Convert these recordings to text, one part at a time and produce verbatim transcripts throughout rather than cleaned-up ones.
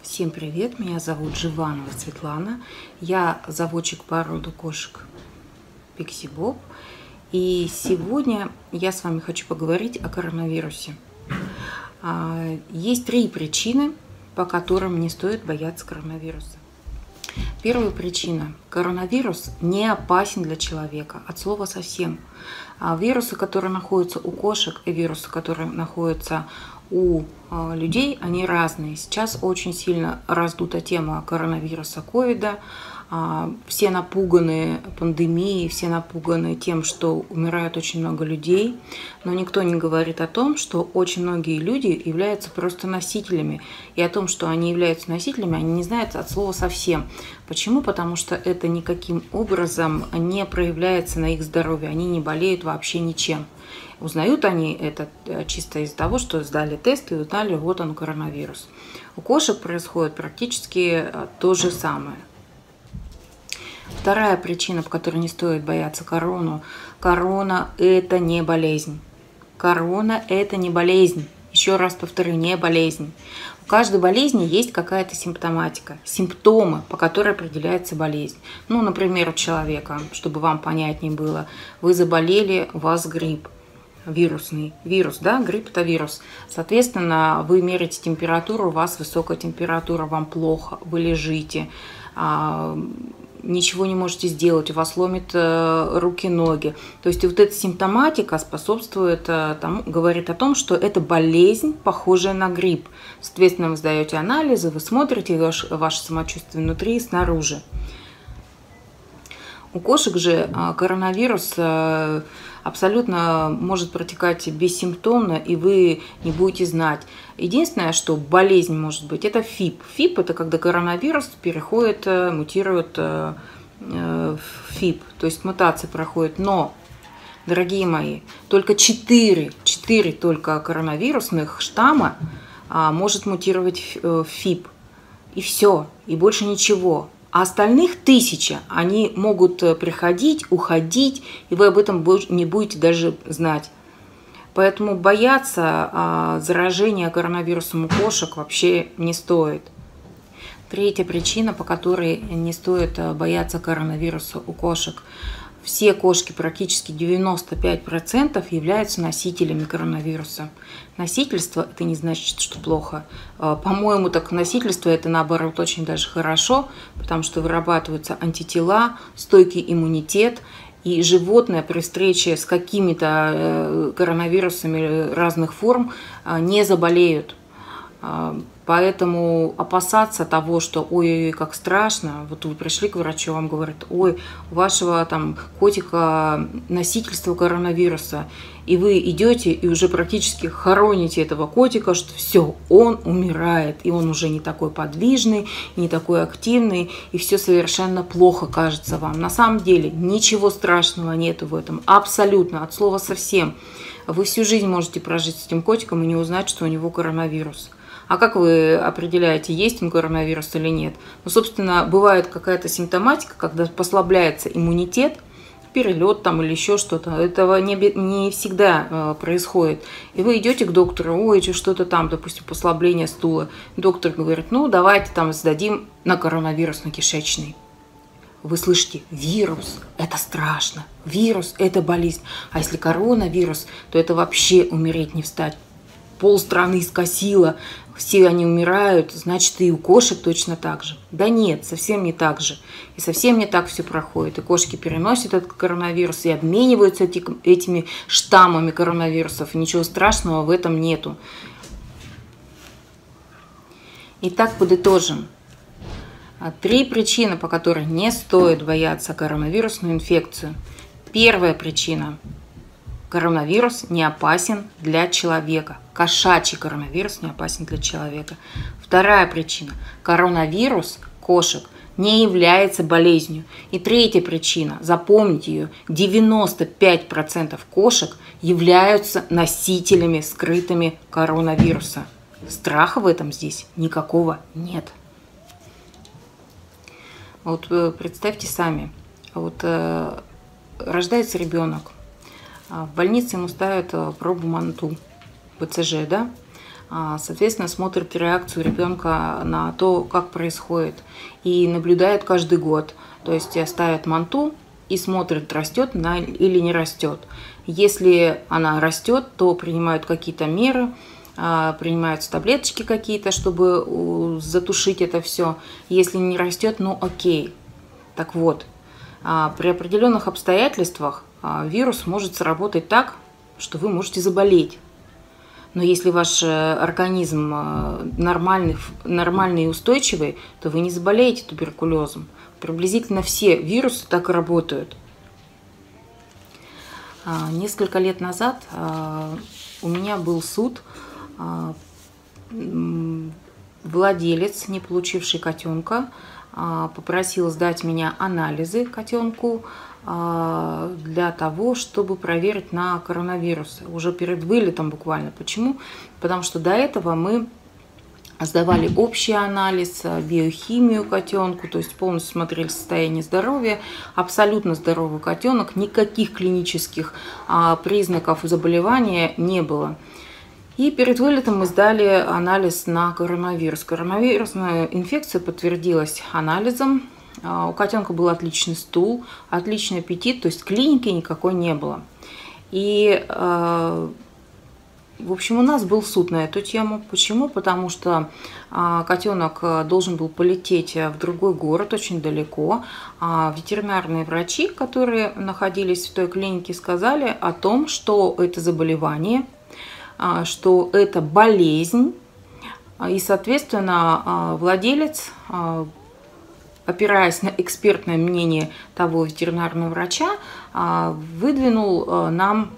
Всем привет, меня зовут Живанова Светлана, я заводчик породы кошек Пикси Боб, и сегодня я с вами хочу поговорить о коронавирусе. Есть три причины, по которым не стоит бояться коронавируса. Первая причина. Коронавирус не опасен для человека, от слова совсем. Вирусы, которые находятся у кошек, и вирусы, которые находятся у людей, они разные. Сейчас очень сильно раздута тема коронавируса, ковида. Все напуганы пандемией, все напуганы тем, что умирает очень много людей. Но никто не говорит о том, что очень многие люди являются просто носителями. И о том, что они являются носителями, они не знают от слова совсем. Почему? Потому что это никаким образом не проявляется на их здоровье. Они не болеют вообще ничем. Узнают они это чисто из-за того, что сдали тест и узнали, вот он коронавирус. У кошек происходит практически то же самое. Вторая причина, по которой не стоит бояться корону. Корона – это не болезнь. Корона – это не болезнь. Еще раз повторю, не болезнь. У каждой болезни есть какая-то симптоматика, симптомы, по которой определяется болезнь. Ну, например, у человека, чтобы вам понятнее было, вы заболели, у вас грипп. Вирусный вирус, да, грипп – это вирус. Соответственно, вы меряете температуру, у вас высокая температура, вам плохо, вы лежите, ничего не можете сделать, у вас ломит руки, ноги. То есть вот эта симптоматика способствует тому, говорит о том, что это болезнь, похожая на грипп. Соответственно, вы сдаете анализы, вы смотрите ваше, ваше самочувствие внутри и снаружи. У кошек же коронавирус абсолютно может протекать бессимптомно, и вы не будете знать. Единственное, что болезнь может быть, это ФИП. ФИП – это когда коронавирус переходит, мутирует в ФИП, то есть мутация проходит. Но, дорогие мои, только четыре, четыре только коронавирусных штамма может мутировать в ФИП. И все, и больше ничего. А остальных тысяча, они могут приходить, уходить, и вы об этом не будете даже знать. Поэтому бояться а, заражения коронавирусом у кошек вообще не стоит. Третья причина, по которой не стоит бояться коронавируса у кошек. Все кошки, практически девяносто пять процентов, являются носителями коронавируса. Носительство – это не значит, что плохо. По-моему, так носительство – это, наоборот, очень даже хорошо, потому что вырабатываются антитела, стойкий иммунитет, и животные при встрече с какими-то коронавирусами разных форм не заболеют. Поэтому опасаться того, что ой-ой-ой, как страшно, вот вы пришли к врачу, вам говорят, ой, у вашего там котика носительство коронавируса, и вы идете и уже практически хороните этого котика, что все, он умирает, и он уже не такой подвижный, не такой активный, и все совершенно плохо кажется вам. На самом деле ничего страшного нету в этом, абсолютно, от слова совсем. Вы всю жизнь можете прожить с этим котиком и не узнать, что у него коронавирус. А как вы определяете, есть он коронавирус или нет? Ну, собственно, бывает какая-то симптоматика, когда послабляется иммунитет, перелет там или еще что-то. Этого не, не всегда э, происходит. И вы идете к доктору, ой, что-то там, допустим, послабление стула. Доктор говорит, ну, давайте там сдадим на коронавирусно-кишечный. Вы слышите, вирус – это страшно, вирус – это болезнь. А если коронавирус, то это вообще умереть не встать. Полстраны скосило, все они умирают, значит, и у кошек точно так же. Да нет, совсем не так же. И совсем не так все проходит. И кошки переносят этот коронавирус и обмениваются эти, этими штаммами коронавирусов. И ничего страшного в этом нету. Итак, подытожим. Три причины, по которым не стоит бояться коронавирусную инфекцию. Первая причина. Коронавирус не опасен для человека. Кошачий коронавирус не опасен для человека. Вторая причина. Коронавирус кошек не является болезнью. И третья причина. Запомните ее. девяносто пять процентов кошек являются носителями скрытыми коронавируса. Страха в этом здесь никакого нет. Вот представьте сами. Вот э, рождается ребенок. В больнице ему ставят пробу МАНТУ, БЦЖ, да? соответственно, смотрит реакцию ребенка на то, как происходит, и наблюдает каждый год. То есть ставят манту и смотрят, растет она или не растет. Если она растет, то принимают какие-то меры, принимаются таблеточки какие-то, чтобы затушить это все. Если не растет, ну окей. Так вот, при определенных обстоятельствах вирус может сработать так, что вы можете заболеть. Но если ваш организм нормальный, нормальный и устойчивый, то вы не заболеете туберкулезом. Приблизительно все вирусы так и работают. Несколько лет назад у меня был суд. Владелец, не получивший котенка, попросил сдать меня анализы котенку для того, чтобы проверить на коронавирус. Уже перед вылетом буквально. Почему? Потому что до этого мы сдавали общий анализ, биохимию котенку, то есть полностью смотрели состояние здоровья. Абсолютно здоровый котенок, никаких клинических признаков заболевания не было. И перед вылетом мы сдали анализ на коронавирус. Коронавирусная инфекция подтвердилась анализом. У котенка был отличный стул, отличный аппетит, то есть клиники никакой не было. И, в общем, у нас был суд на эту тему. Почему? Потому что котенок должен был полететь в другой город, очень далеко. Ветеринарные врачи, которые находились в той клинике, сказали о том, что это заболевание, что это болезнь, и, соответственно, владелец, опираясь на экспертное мнение того ветеринарного врача, выдвинул нам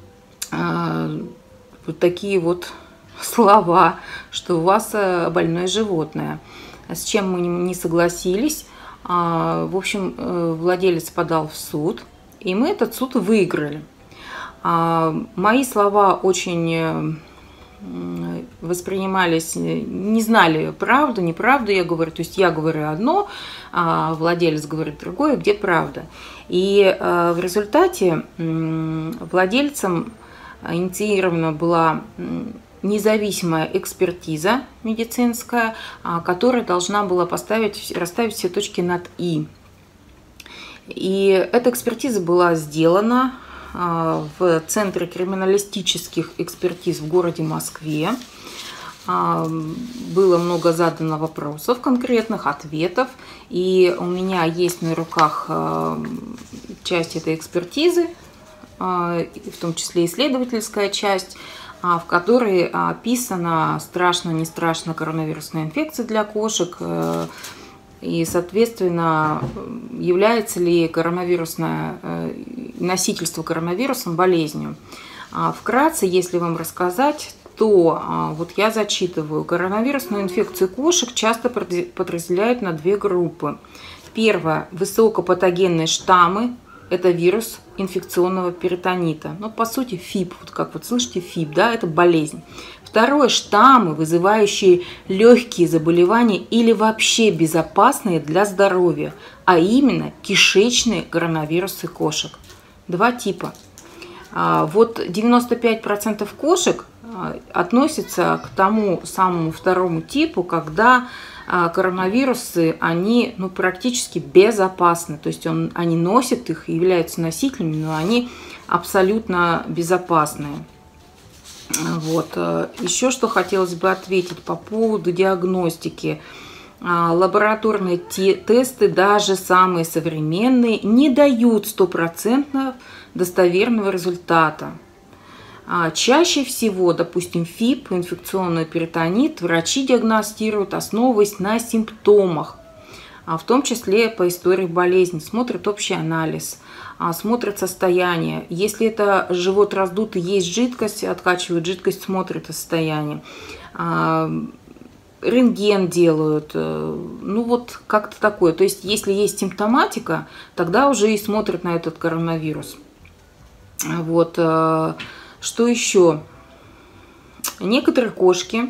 вот такие вот слова, что у вас больное животное, с чем мы не согласились. В общем, владелец подал в суд, и мы этот суд выиграли. Мои слова очень воспринимались, не знали правду, неправду я говорю. То есть я говорю одно, а владелец говорит другое, где правда. И в результате владельцем инициирована была независимая экспертиза медицинская, которая должна была поставить, расставить все точки над «и». И эта экспертиза была сделана в Центре криминалистических экспертиз в городе Москве. Было много задано вопросов, конкретных ответов. И у меня есть на руках часть этой экспертизы, в том числе исследовательская часть, в которой описана страшно, не страшно коронавирусная инфекция для кошек. И, соответственно, является ли коронавирусное носительство коронавирусом болезнью. Вкратце, если вам рассказать, то вот я зачитываю. Коронавирусную инфекцию кошек часто подразделяют на две группы. Первое – высокопатогенные штаммы. Это вирус инфекционного перитонита. Ну, по сути, ФИП. Вот как вот слышите, ФИП, да, это болезнь. Второе – штаммы, вызывающие легкие заболевания или вообще безопасные для здоровья, а именно кишечные коронавирусы кошек. Два типа. Вот девяносто пять процентов кошек относятся к тому самому второму типу, когда коронавирусы, они ну, практически безопасны. То есть он, они носят их, являются носителями, но они абсолютно безопасные. Вот. Еще что хотелось бы ответить по поводу диагностики. Лабораторные тесты, даже самые современные, не дают стопроцентно достоверного результата. Чаще всего, допустим, ФИП, инфекционный перитонит, врачи диагностируют, основываясь на симптомах, в том числе по истории болезни, смотрят общий анализ, смотрят состояние. Если это живот раздутый, есть жидкость, откачивают жидкость, смотрят состояние. Рентген делают, ну вот как-то такое. То есть, если есть симптоматика, тогда уже и смотрят на этот коронавирус. Вот. Что еще? Некоторые кошки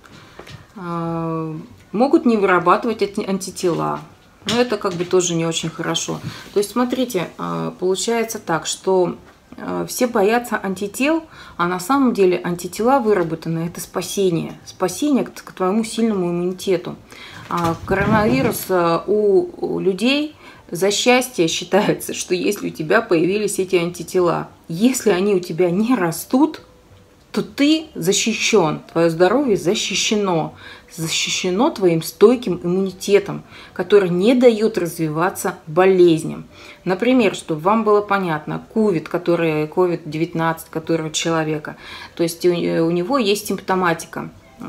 могут не вырабатывать антитела. Но это как бы тоже не очень хорошо. То есть, смотрите, получается так, что Все боятся антител, а на самом деле антитела выработаны – это спасение. Спасение к твоему сильному иммунитету. Коронавирус у людей за счастье считается, что если у тебя появились эти антитела, если они у тебя не растут, то ты защищен, твое здоровье защищено, защищено твоим стойким иммунитетом, который не дает развиваться болезням. Например, чтобы вам было понятно, ковид, который, ковид девятнадцать, который у человека, то есть у, у него есть симптоматика,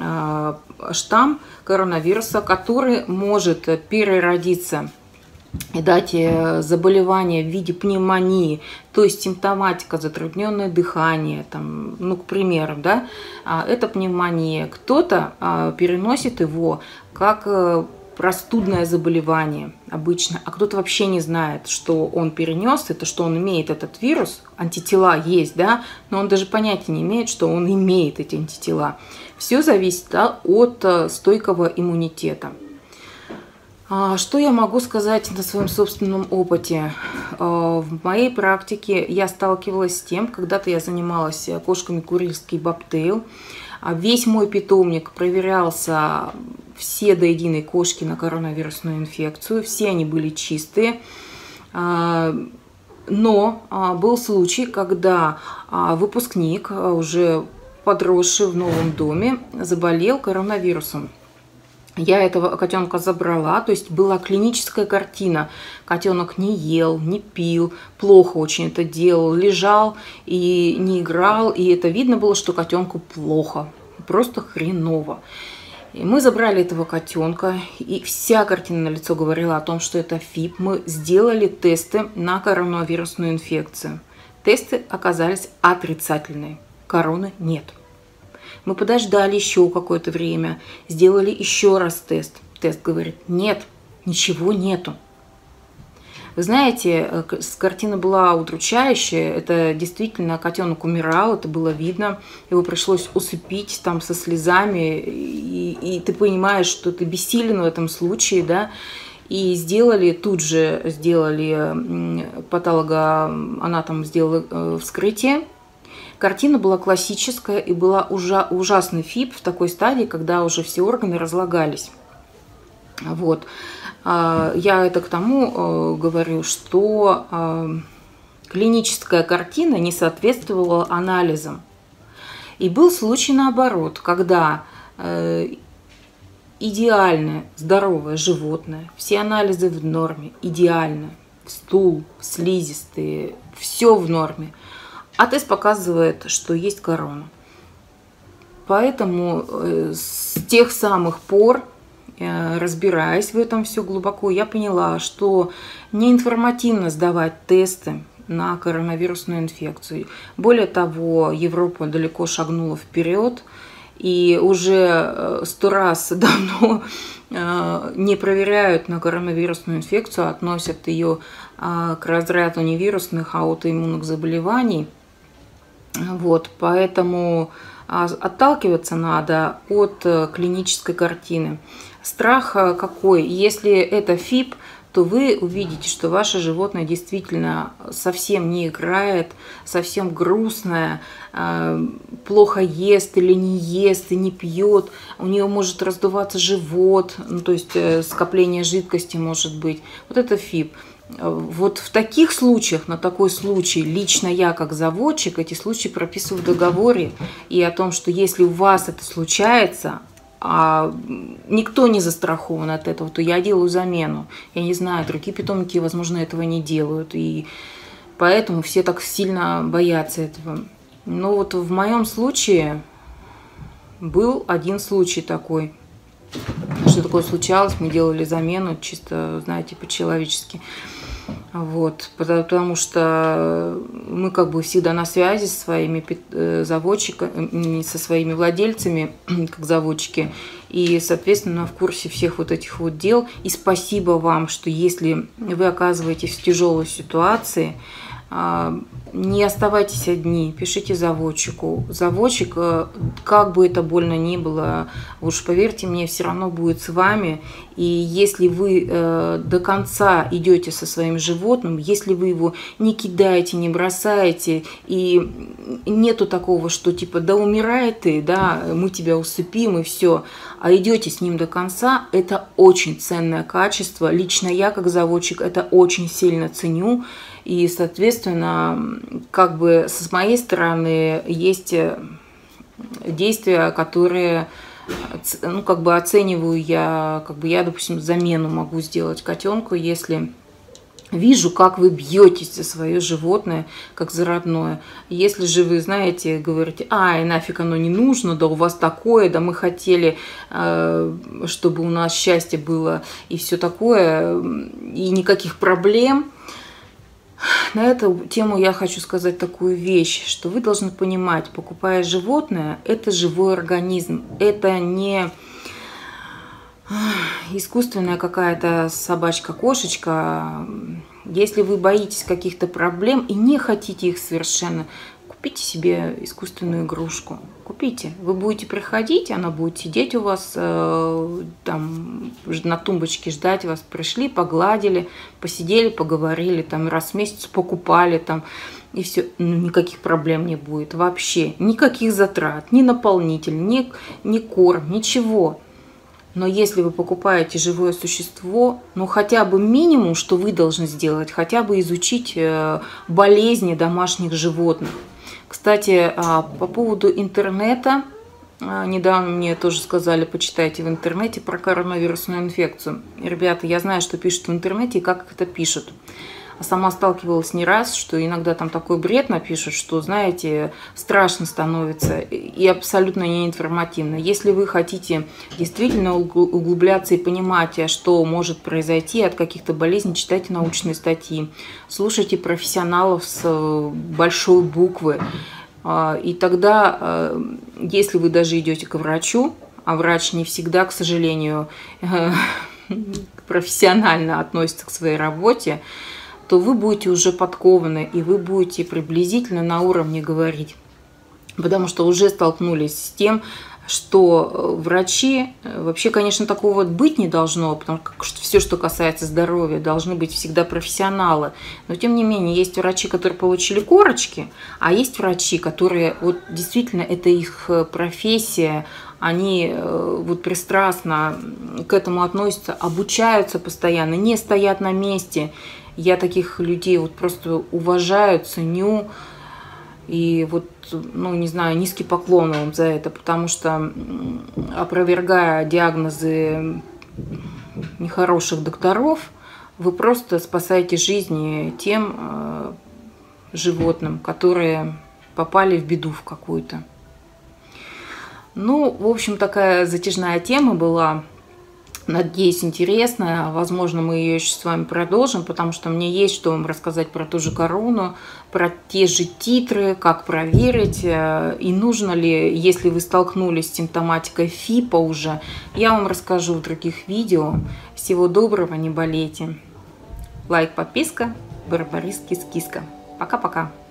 штамм коронавируса, который может переродиться и дать заболевание в виде пневмонии, то есть симптоматика, затрудненное дыхание, там, ну, к примеру, да, это пневмония. Кто-то переносит его как простудное заболевание обычно, а кто-то вообще не знает, что он перенес это, что он имеет этот вирус, антитела есть, да, но он даже понятия не имеет, что он имеет эти антитела. Все зависит, да, от стойкого иммунитета. Что я могу сказать на своем собственном опыте? В моей практике я сталкивалась с тем, когда-то я занималась кошками курильский бобтейл. Весь мой питомник проверялся, все до единой кошки на коронавирусную инфекцию, все они были чистые. Но был случай, когда выпускник, уже подросший в новом доме, заболел коронавирусом. Я этого котенка забрала, то есть была клиническая картина. Котенок не ел, не пил, плохо очень это делал, лежал и не играл. И это видно было, что котенку плохо, просто хреново. И мы забрали этого котенка, и вся картина на лицо говорила о том, что это ФИП. Мы сделали тесты на коронавирусную инфекцию. Тесты оказались отрицательные, короны нет. Мы подождали еще какое-то время, сделали еще раз тест. Тест говорит, нет, ничего нету. Вы знаете, картина была удручающая. Это действительно котенок умирал, это было видно. Его пришлось усыпить там со слезами. И, и ты понимаешь, что ты бессилен в этом случае, да. И сделали, тут же сделали, патологоанатом сделал вскрытие. Картина была классическая и была ужа ужасный ФИП в такой стадии, когда уже все органы разлагались. Вот. Я это к тому говорю, что клиническая картина не соответствовала анализам. И был случай наоборот, когда идеальное здоровое животное, все анализы в норме, идеально, стул, слизистые, все в норме. А тест показывает, что есть корона. Поэтому с тех самых пор, разбираясь в этом все глубоко, я поняла, что неинформативно сдавать тесты на коронавирусную инфекцию. Более того, Европа далеко шагнула вперед, и уже сто раз давно не проверяют на коронавирусную инфекцию, относят ее к разряду невирусных аутоиммунных заболеваний. Вот, поэтому отталкиваться надо от клинической картины. Страх какой? Если это ФИП, то вы увидите, что ваше животное действительно совсем не играет, совсем грустное, плохо ест или не ест и не пьет, у нее может раздуваться живот, ну, то есть скопление жидкости может быть. Вот это ФИП. Вот в таких случаях, на такой случай, лично я как заводчик эти случаи прописываю в договоре, и о том, что если у вас это случается, а никто не застрахован от этого, то я делаю замену. Я не знаю, другие питомники, возможно, этого не делают, и поэтому все так сильно боятся этого. Но вот в моем случае был один случай такой, что такое случалось, мы делали замену, чисто, знаете, по-человечески. Вот, потому что мы как бы всегда на связи со своими заводчиками, со своими владельцами, как заводчики, и, соответственно, в курсе всех вот этих вот дел. И спасибо вам, что если вы оказываетесь в тяжелой ситуации, не оставайтесь одни, пишите заводчику. Заводчик, как бы это больно ни было, уж поверьте мне, все равно будет с вами. И если вы э, до конца идете со своим животным, если вы его не кидаете, не бросаете, и нету такого, что типа да умирай ты, да, мы тебя усыпим и все, а идете с ним до конца, это очень ценное качество. Лично я, как заводчик, это очень сильно ценю. И, соответственно, как бы с моей стороны есть действия, которые, ну, как бы оцениваю я, как бы я, допустим, замену могу сделать котенку, если вижу, как вы бьетесь за свое животное, как за родное. Если же вы, знаете, говорите, ай, нафиг оно не нужно, да у вас такое, да мы хотели, чтобы у нас счастье было и все такое, и никаких проблем. На эту тему я хочу сказать такую вещь, что вы должны понимать, покупая животное, это живой организм, это не искусственная какая-то собачка-кошечка. Если вы боитесь каких-то проблем и не хотите их совершенно, купите себе искусственную игрушку. Купите. Вы будете приходить, она будет сидеть у вас э, там на тумбочке, ждать вас. Пришли, погладили, посидели, поговорили, там раз в месяц покупали, там, и все. Ну, никаких проблем не будет вообще. Никаких затрат, ни наполнитель, ни, ни корм, ничего. Но если вы покупаете живое существо, ну хотя бы минимум, что вы должны сделать, хотя бы изучить э, болезни домашних животных. Кстати, по поводу интернета, недавно мне тоже сказали, почитайте в интернете про коронавирусную инфекцию. Ребята, я знаю, что пишут в интернете и как это пишут. А сама сталкивалась не раз, что иногда там такой бред напишут, что, знаете, страшно становится и абсолютно неинформативно. Если вы хотите действительно углубляться и понимать, что может произойти от каких-то болезней, читайте научные статьи, слушайте профессионалов с большой буквы. И тогда, если вы даже идете к врачу, а врач не всегда, к сожалению, профессионально относится к своей работе, то вы будете уже подкованы, и вы будете приблизительно на уровне говорить. Потому что уже столкнулись с тем, что врачи, вообще, конечно, такого быть не должно, потому что все, что касается здоровья, должны быть всегда профессионалы. Но, тем не менее, есть врачи, которые получили корочки, а есть врачи, которые, вот действительно, это их профессия, они вот пристрастно к этому относятся, обучаются постоянно, не стоят на месте. Я таких людей вот просто уважаю, ценю. И вот, ну, не знаю, низкий поклон вам за это, потому что, опровергая диагнозы нехороших докторов, вы просто спасаете жизни тем э, животным, которые попали в беду в какую-то. Ну, в общем, такая затяжная тема была. Надеюсь, интересная. Возможно, мы ее еще с вами продолжим, потому что мне есть что вам рассказать про ту же корону, про те же титры, как проверить, и нужно ли, если вы столкнулись с симптоматикой ФИПа уже, я вам расскажу в других видео. Всего доброго, не болейте. Лайк, подписка, Барбарис Кис-Киска. Пока-пока.